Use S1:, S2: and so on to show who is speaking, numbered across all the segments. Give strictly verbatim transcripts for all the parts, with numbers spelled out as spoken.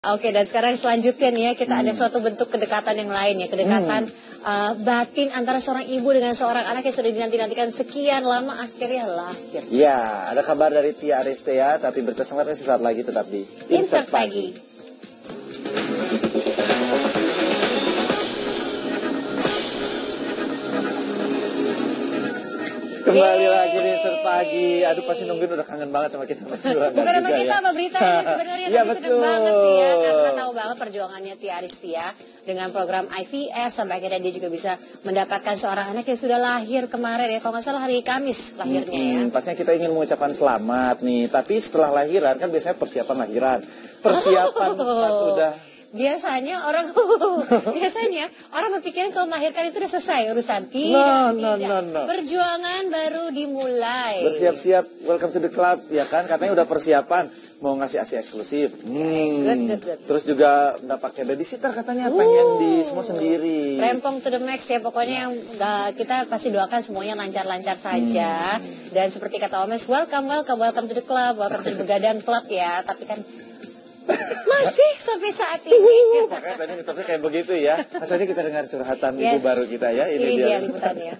S1: Oke, dan sekarang selanjutnya nih ya, kita hmm. ada suatu bentuk kedekatan yang lain ya, kedekatan hmm. uh, batin antara seorang ibu dengan seorang anak yang sudah dinanti-nantikan sekian lama, akhirnya lahir.
S2: Ya, ada kabar dari Tia Aristea, tapi berkesempatan sesaat lagi tetap di
S1: Insert Pagi.
S2: Kembali Yeay. lagi di Insert Pagi. Aduh, pasti nungguin udah kangen banget sama kita.
S1: Bukan sama kita, ya. Apa berita sebenarnya
S2: ya,
S1: tapi seneng banget sih ya, karena tahu banget perjuangannya Tia Aristea dengan program I V F sampai akhirnya dia juga bisa mendapatkan seorang anak yang sudah lahir kemarin ya, kalau nggak salah hari Kamis lahirnya hmm, ya.
S2: Pastinya kita ingin mengucapkan selamat nih, tapi setelah lahiran kan biasanya persiapan lahiran, persiapan oh. pas udah.
S1: Biasanya orang biasanya orang berpikiran kalau melahirkan itu udah selesai urusan. Tidak,
S2: no, no,
S1: tidak.
S2: No, no.
S1: Perjuangan baru dimulai.
S2: Bersiap-siap, welcome to the club, ya kan? Katanya udah persiapan mau ngasih A C eksklusif. Hmm.
S1: Good, good, good.
S2: Terus juga nggak pakai babysitter katanya, uh, pengen di semua sendiri.
S1: Rempong to the max ya, pokoknya yang gak, kita pasti doakan semuanya lancar-lancar saja. Hmm. Dan seperti kata Omes, welcome, welcome, welcome to the club, welcome to the Begadang Club ya. Tapi kan masih sampai saat ini.
S2: Makanya tadi mitosnya kayak begitu ya. Asalnya kita dengar curhatan yes. ibu baru kita ya. Ini,
S1: ini
S2: dia,
S1: dia liputannya.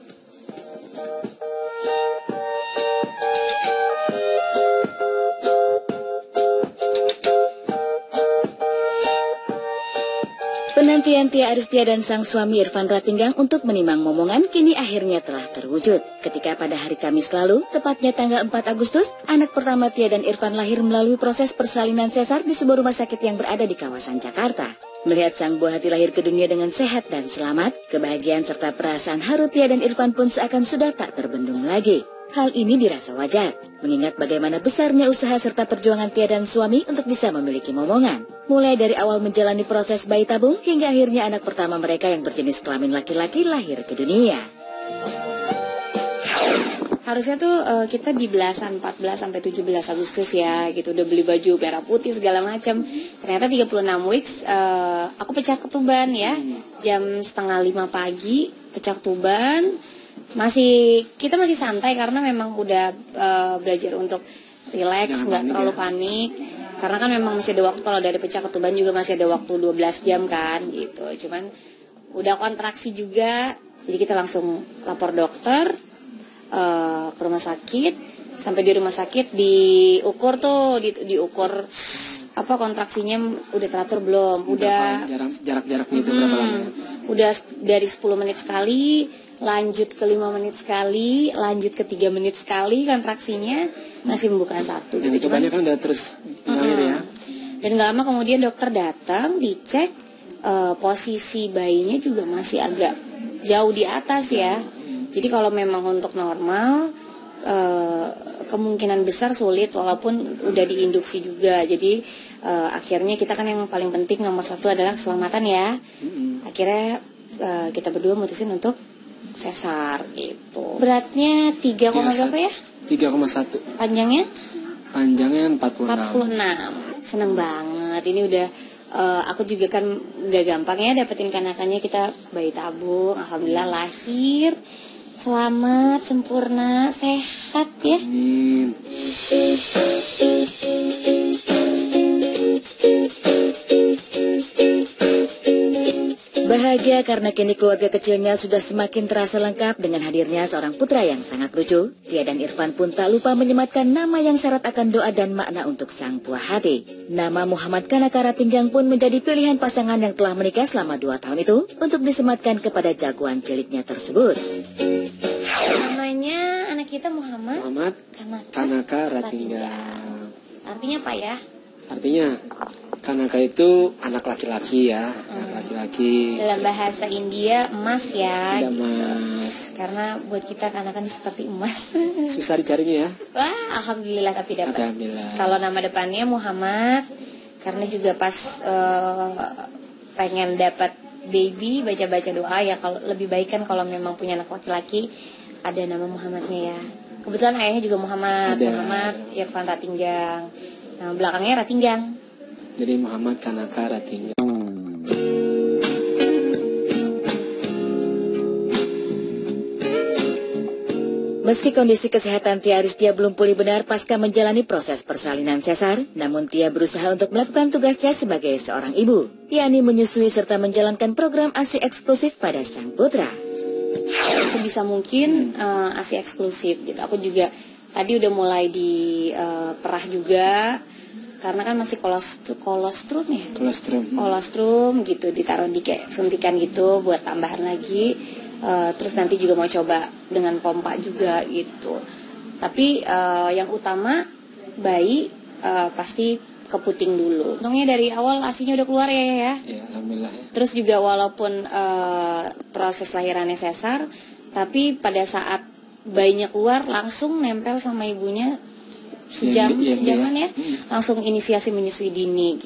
S3: Penantian Tia Aristea dan sang suami Irfan Ratinggang untuk menimang momongan kini akhirnya telah terwujud. Ketika pada hari Kamis lalu, tepatnya tanggal empat Agustus, anak pertama Tia dan Irfan lahir melalui proses persalinan sesar di sebuah rumah sakit yang berada di kawasan Jakarta. Melihat sang buah hati lahir ke dunia dengan sehat dan selamat, kebahagiaan serta perasaan haru Tia dan Irfan pun seakan sudah tak terbendung lagi. Hal ini dirasa wajar, mengingat bagaimana besarnya usaha serta perjuangan Tia dan suami untuk bisa memiliki momongan. Mulai dari awal menjalani proses bayi tabung hingga akhirnya anak pertama mereka yang berjenis kelamin laki-laki lahir ke dunia.
S4: Harusnya tuh uh, kita di belasan empat belas sampai tujuh belas Agustus ya, gitu udah beli baju merah putih segala macam. Ternyata tiga puluh enam weeks uh, aku pecah ketuban ya. Jam setengah lima pagi pecah ketuban. Masih kita masih santai karena memang udah uh, belajar untuk relax, nggak terlalu ya. panik. Karena kan memang masih ada waktu, kalau dari pecah ketuban juga masih ada waktu dua belas jam kan gitu. Cuman udah kontraksi juga, jadi kita langsung lapor dokter uh, ke rumah sakit. Sampai di rumah sakit diukur tuh, di, diukur apa kontraksinya udah teratur belum? Udah
S5: jarak-jaraknya itu hmm, berapa lama?
S4: Udah dari sepuluh menit sekali, lanjut ke lima menit sekali, lanjut ke tiga menit sekali kontraksinya, masih membuka satu
S5: gitu. Cuman kan udah terus mengalir ya.
S4: Dan gak lama kemudian dokter datang, dicek uh, posisi bayinya juga masih agak jauh di atas ya. Jadi kalau memang untuk normal uh, kemungkinan besar sulit walaupun udah diinduksi juga. Jadi uh, akhirnya kita kan yang paling penting nomor satu adalah keselamatan ya. Akhirnya uh, kita berdua mutusin untuk sesar gitu. Beratnya tiga, berapa ya?
S5: tiga koma satu.
S4: Panjangnya?
S5: Panjangnya empat puluh enam.
S4: empat puluh enam. Seneng banget. Ini udah uh, aku juga kan gak gampang ya dapetin kanakannya, kita bayi tabung. Alhamdulillah lahir selamat, sempurna, sehat ya.
S5: Amin.
S3: Bahagia karena kini keluarga kecilnya sudah semakin terasa lengkap dengan hadirnya seorang putra yang sangat lucu. Tia dan Irfan pun tak lupa menyematkan nama yang syarat akan doa dan makna untuk sang buah hati. Nama Muhammad Kanaka Ratinggang pun menjadi pilihan pasangan yang telah menikah selama dua tahun itu untuk disematkan kepada jagoan ciliknya tersebut.
S4: Namanya anak kita Muhammad
S5: Muhammad
S4: Kanaka,
S5: Kanaka Ratinggang.
S4: Artinya apa ya?
S5: Artinya Kanaka itu anak laki-laki ya, hmm. anak laki-laki.
S4: Dalam bahasa India emas ya.
S5: Gitu. Emas.
S4: Karena buat kita Kanaka seperti emas.
S5: Susah dicarinya ya.
S4: Wah, alhamdulillah tapi dapat.
S5: Alhamdulillah.
S4: Kalau nama depannya Muhammad, karena juga pas uh, pengen dapat baby baca-baca doa ya, kalau lebih baik kan kalau memang punya anak laki-laki ada nama Muhammadnya ya. Kebetulan ayahnya juga Muhammad, ada. Muhammad Irfan Ratinggang. Nama belakangnya Ratinggang.
S5: Jadi Muhammad Kanaka Ratinggang.
S3: Meski kondisi kesehatan Tia Aristia belum pulih benar pasca menjalani proses persalinan sesar, namun Tia berusaha untuk melakukan tugasnya sebagai seorang ibu, yakni menyusui serta menjalankan program ASI eksklusif pada sang putra.
S4: Sebisa mungkin uh, ASI eksklusif gitu. Aku juga tadi udah mulai di uh, perah juga, karena kan masih kolostrum, kolostrum ya?
S5: Kolostrum.
S4: Kolostrum gitu, ditaruh di kayak suntikan gitu buat tambahan lagi. Uh, terus nanti juga mau coba dengan pompa juga gitu. Tapi uh, yang utama bayi uh, pasti ke puting dulu. Untungnya dari awal asinya udah keluar ya ya.
S5: Ya, alhamdulillah ya.
S4: Terus juga walaupun uh, proses lahirannya sesar, tapi pada saat bayinya keluar langsung nempel sama ibunya sejam
S5: ya, ya,
S4: sejaman
S5: ya.
S4: ya, langsung inisiasi menyusui dini.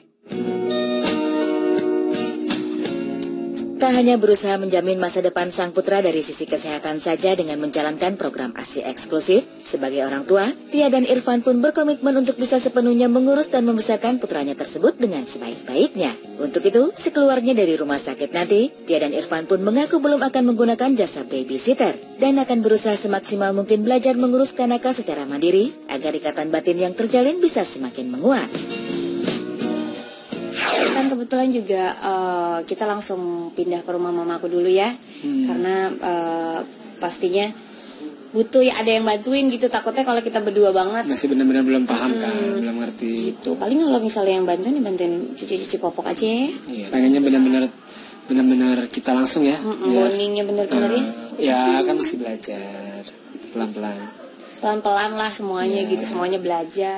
S3: Tak hanya berusaha menjamin masa depan sang putra dari sisi kesehatan saja dengan menjalankan program ASI eksklusif, sebagai orang tua, Tia dan Irfan pun berkomitmen untuk bisa sepenuhnya mengurus dan membesarkan putranya tersebut dengan sebaik-baiknya. Untuk itu, sekeluarnya dari rumah sakit nanti, Tia dan Irfan pun mengaku belum akan menggunakan jasa babysitter dan akan berusaha semaksimal mungkin belajar mengurus Kanaka secara mandiri agar ikatan batin yang terjalin bisa semakin menguat.
S4: Kan kebetulan juga uh, kita langsung pindah ke rumah mamaku dulu ya, hmm. karena uh, pastinya butuh ya ada yang bantuin gitu. Takutnya kalau kita berdua banget
S5: masih benar-benar belum paham hmm, kan, belum ngerti.
S4: Gitu. Paling kalau misalnya yang bantuin, dibantuin cuci-cuci popok aja ya.
S5: Iya, pengennya benar-benar benar-benar kita langsung ya.
S4: Mm-mm, ya. Bondingnya benar-benar uh,
S5: ya. Ya kan masih belajar pelan-pelan.
S4: Pelan-pelan lah semuanya
S5: ya.
S4: Gitu, semuanya belajar.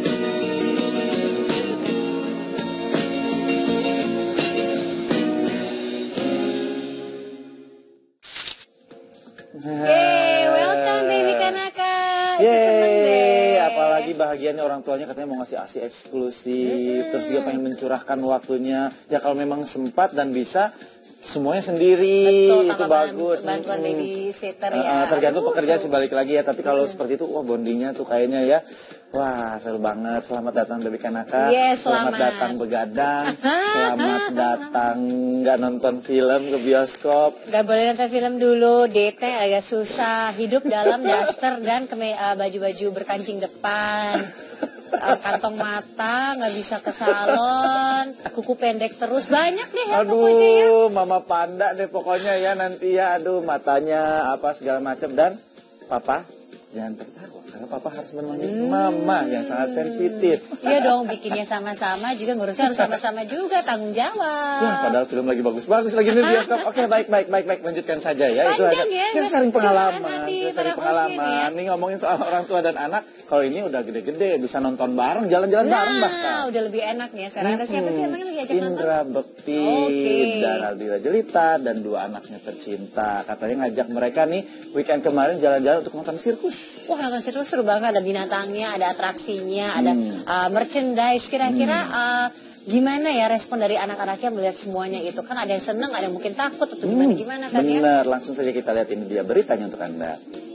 S1: Yeay, welcome baby Kanaka.
S2: Yeay, apalagi bahagianya orang tuanya katanya mau ngasih ASI eksklusif, hmm. terus juga pengen mencurahkan waktunya. Ya kalau memang sempat dan bisa, semuanya sendiri.
S1: Betul,
S2: itu bagus.
S1: Bantuan hmm. babysitter
S2: uh,
S1: ya.
S2: Tergantung
S1: Aduh,
S2: pekerjaan
S1: so.
S2: sih balik lagi ya. Tapi kalau hmm. seperti itu, wah bondingnya tuh kayaknya ya. Wah, seru banget. Selamat datang baby Kanaka.
S1: Yes,
S2: selamat.
S1: selamat
S2: datang begadang. Selamat datang nggak nonton film ke bioskop.
S1: Gak boleh nonton film dulu, D T agak susah. Hidup dalam daster dan keme, uh, baju-baju berkancing depan. Uh, kantong mata, nggak bisa ke salon, kuku pendek terus, banyak deh ya
S2: aduh,
S1: pokoknya ya.
S2: mama panda deh pokoknya ya nanti ya. Aduh, matanya apa segala macam. Dan papa jangan tertawa karena papa harus menemani hmm. mama yang sangat sensitif.
S1: Iya dong, bikinnya sama-sama juga, ngurusnya harus sama-sama juga, tanggung jawab.
S2: Wah, padahal film lagi bagus-bagus lagi di bioskop. Oke, baik baik baik baik lanjutkan saja ya.
S1: Panjang
S2: itu aja.
S1: Ya,
S2: kita sharing pengalaman,
S1: nanti
S2: kita sharing pengalaman. Ya. Nih ngomongin soal orang tua dan anak. Kalau ini udah gede-gede bisa nonton bareng, jalan-jalan
S1: nah,
S2: bareng bahkan.
S1: Nah, udah lebih enak nih. Sekarang ada siapa sih yang lagi ajak nonton?
S2: Indra Bekti okay. dan Aldira Jelita dan dua anaknya tercinta. Katanya ngajak mereka nih weekend kemarin jalan-jalan untuk nonton sirkus.
S1: Wah, nonton sirkus seru banget. Ada binatangnya, ada atraksinya, ada hmm. uh, merchandise. Kira-kira hmm. uh, gimana ya respon dari anak-anaknya melihat semuanya itu? Kan ada yang seneng, ada yang mungkin takut atau gimana-gimana kan ya?
S2: Bener, langsung saja kita lihat ini dia beritanya untuk Anda.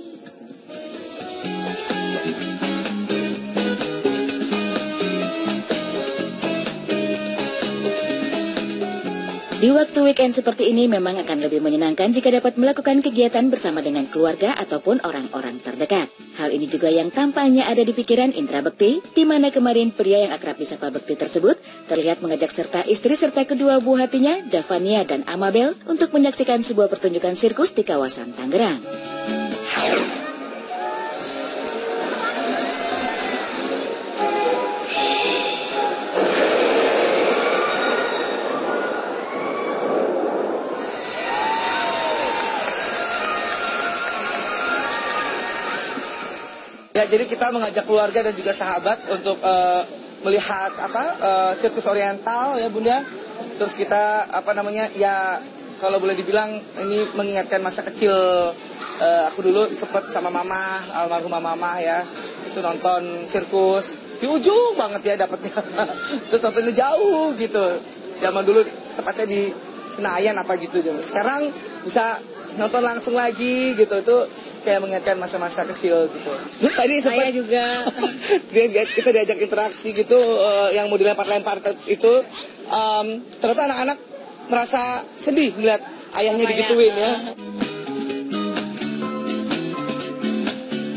S3: Di waktu weekend seperti ini memang akan lebih menyenangkan jika dapat melakukan kegiatan bersama dengan keluarga ataupun orang-orang terdekat. Hal ini juga yang tampaknya ada di pikiran Indra Bekti, di mana kemarin pria yang akrab disapa Bekti tersebut terlihat mengajak serta istri serta kedua buah hatinya, Davania dan Amabel, untuk menyaksikan sebuah pertunjukan sirkus di kawasan Tangerang.
S6: Ya, jadi kita mengajak keluarga dan juga sahabat untuk uh, melihat apa uh, sirkus oriental ya Bunda. Terus kita apa namanya ya kalau boleh dibilang ini mengingatkan masa kecil uh, aku dulu sempat sama mama, almarhumah mama ya. Itu nonton sirkus di ujung banget ya dapatnya. Terus nontonnya jauh gitu. Zaman dulu tepatnya di Senayan apa gitu. Sekarang bisa nonton langsung lagi gitu, itu kayak mengingatkan masa-masa kecil gitu. Terus tadi sempat
S4: saya juga
S6: kita diajak interaksi gitu, uh, yang mau dilempar-lempar itu, um, ternyata anak-anak merasa sedih melihat ayahnya digituin ya.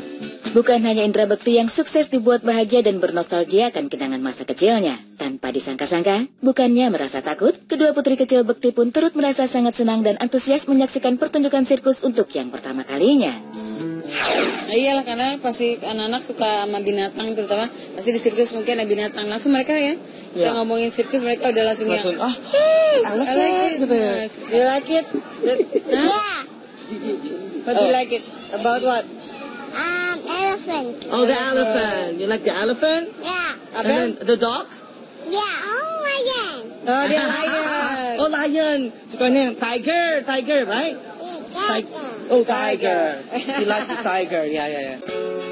S3: Bukan hanya Indra Bekti yang sukses dibuat bahagia dan bernostalgia akan kenangan masa kecilnya. Tanpa disangka-sangka, bukannya merasa takut, kedua putri kecil Bekti pun turut merasa sangat senang dan antusias menyaksikan pertunjukan sirkus untuk yang pertama kalinya.
S4: Nah, iyalah, karena pasti anak-anak suka sama binatang, terutama pasti di sirkus mungkin ada binatang. Langsung mereka ya, kita
S6: Ya.
S4: ngomongin sirkus mereka udah langsung ya.
S6: Langsung, ah,
S4: I
S6: I like it, gitu ya.
S4: You like it? Huh? What do you like it? About what?
S7: Um, elephant.
S6: Oh, the elephant. You like the elephant?
S7: Yeah.
S6: And then the dog?
S7: Yeah, oh my god.
S4: Oh, dia lion.
S6: Oh, lion. Sukanya yang tiger, tiger, right?
S7: Yeah,
S6: Tig- oh, tiger. She likes the tiger. Yeah, yeah, yeah.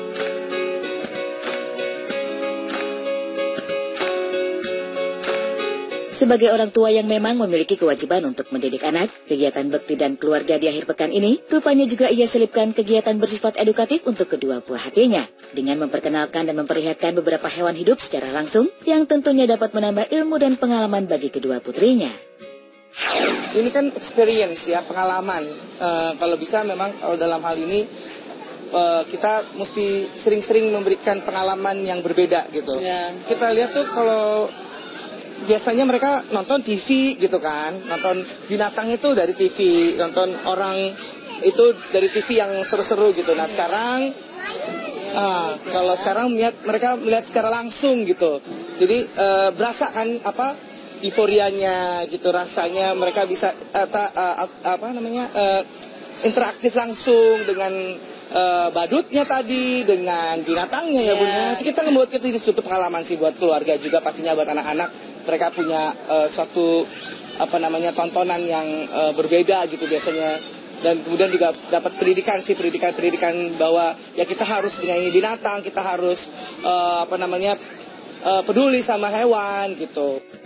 S3: Sebagai orang tua yang memang memiliki kewajiban untuk mendidik anak, kegiatan Bekti dan keluarga di akhir pekan ini rupanya juga ia selipkan kegiatan bersifat edukatif untuk kedua buah hatinya, dengan memperkenalkan dan memperlihatkan beberapa hewan hidup secara langsung yang tentunya dapat menambah ilmu dan pengalaman bagi kedua putrinya.
S6: Ini kan experience ya, pengalaman. Eh, kalau bisa memang kalau dalam hal ini eh, kita mesti sering-sering memberikan pengalaman yang berbeda gitu.
S4: Ya.
S6: Kita lihat tuh kalau biasanya mereka nonton T V gitu kan, nonton binatang itu dari T V, nonton orang itu dari T V yang seru-seru gitu. Nah sekarang, ah, kalau sekarang melihat, mereka melihat secara langsung gitu. Jadi eh, berasa kan apa euforianya gitu, rasanya mereka bisa eh, ta- eh, apa namanya eh, interaktif langsung dengan eh, badutnya tadi, dengan binatangnya ya Bunda. Kita membuat kita itu suatu pengalaman sih buat keluarga juga, pastinya buat anak-anak. Mereka punya uh, suatu apa namanya tontonan yang uh, berbeda gitu biasanya, dan kemudian juga dapat pendidikan sih, pendidikan-pendidikan bahwa ya kita harus menyayangi binatang, kita harus uh, apa namanya uh, peduli sama hewan gitu.